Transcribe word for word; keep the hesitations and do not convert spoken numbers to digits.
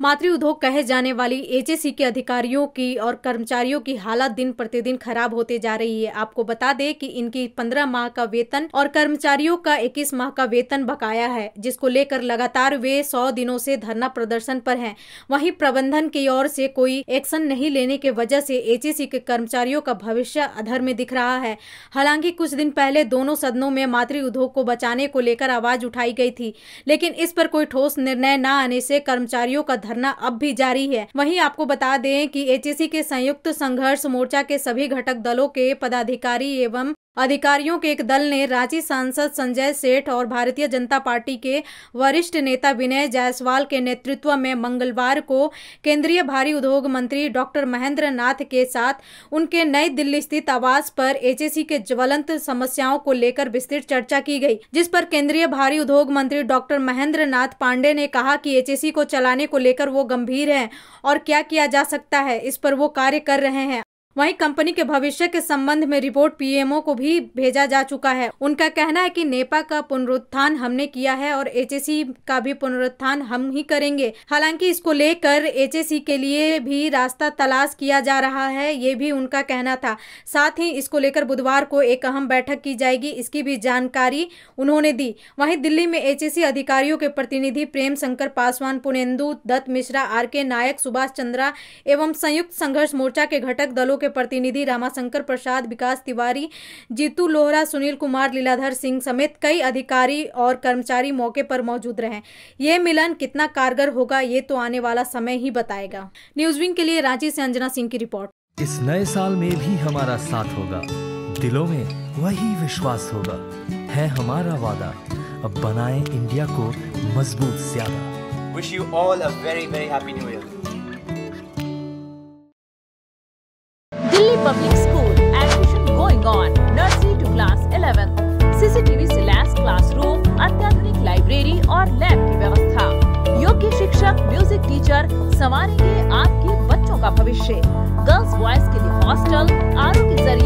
मातृ उद्योग कहे जाने वाली एचएससी के अधिकारियों की और कर्मचारियों की हालत दिन प्रतिदिन खराब होते जा रही है। आपको बता दें कि इनकी पंद्रह माह का वेतन और कर्मचारियों का इक्कीस माह का वेतन बकाया है, जिसको लेकर लगातार वे सौ दिनों से धरना प्रदर्शन पर हैं। वहीं प्रबंधन की ओर से कोई एक्शन नहीं लेने की वजह से एचएससी के कर्मचारियों का भविष्य अधर में दिख रहा है। हालांकि कुछ दिन पहले दोनों सदनों में मातृ उद्योग को बचाने को लेकर आवाज उठाई गई थी, लेकिन इस पर कोई ठोस निर्णय न आने से कर्मचारियों का धरना अब भी जारी है। वहीं आपको बता दें कि एचएससी के संयुक्त संघर्ष मोर्चा के सभी घटक दलों के पदाधिकारी एवं अधिकारियों के एक दल ने रांची सांसद संजय सेठ और भारतीय जनता पार्टी के वरिष्ठ नेता विनय जायसवाल के नेतृत्व में मंगलवार को केंद्रीय भारी उद्योग मंत्री डॉक्टर महेंद्र नाथ के साथ उनके नई दिल्ली स्थित आवास पर एचएससी के ज्वलंत समस्याओं को लेकर विस्तृत चर्चा की गई, जिस पर केंद्रीय भारी उद्योग मंत्री डॉक्टर महेंद्र नाथ पांडे ने कहा कि एचएससी को चलाने को लेकर वो गंभीर हैं और क्या किया जा सकता है इस पर वो कार्य कर रहे हैं। वहीं कंपनी के भविष्य के संबंध में रिपोर्ट पीएमओ को भी भेजा जा चुका है। उनका कहना है कि नेपा का पुनरुत्थान हमने किया है और एचएससी का भी पुनरुत्थान हम ही करेंगे। हालांकि इसको लेकर एचएससी के लिए भी रास्ता तलाश किया जा रहा है, ये भी उनका कहना था। साथ ही इसको लेकर बुधवार को एक अहम बैठक की जाएगी, इसकी भी जानकारी उन्होंने दी। वहीं दिल्ली में एचएससी अधिकारियों के प्रतिनिधि प्रेम शंकर पासवान, पुनेंदु दत्त मिश्रा, आर के नायक, सुभाष चंद्रा एवं संयुक्त संघर्ष मोर्चा के घटक दलों के प्रतिनिधि रामाशंकर प्रसाद, विकास तिवारी, जीतू लोहरा, सुनील कुमार, लीलाधर सिंह समेत कई अधिकारी और कर्मचारी मौके पर मौजूद रहे। ये मिलन कितना कारगर होगा ये तो आने वाला समय ही बताएगा। न्यूज विंग के लिए रांची से अंजना सिंह की रिपोर्ट। इस नए साल में भी हमारा साथ होगा, दिलों में वही विश्वास होगा, है हमारा वादा, अब बनाए इंडिया को मजबूत ज्यादा। Wish you all a very very happy new year. Delhi Public School, admission going on, nursery to class eleventh, CCTV से लैस क्लासरूम, अत्याधुनिक लाइब्रेरी और लैब की व्यवस्था, योग्य शिक्षक, म्यूजिक टीचर संवारेंगे आपके बच्चों का भविष्य। गर्ल्स बॉयज के लिए हॉस्टल, आरओ के जरिए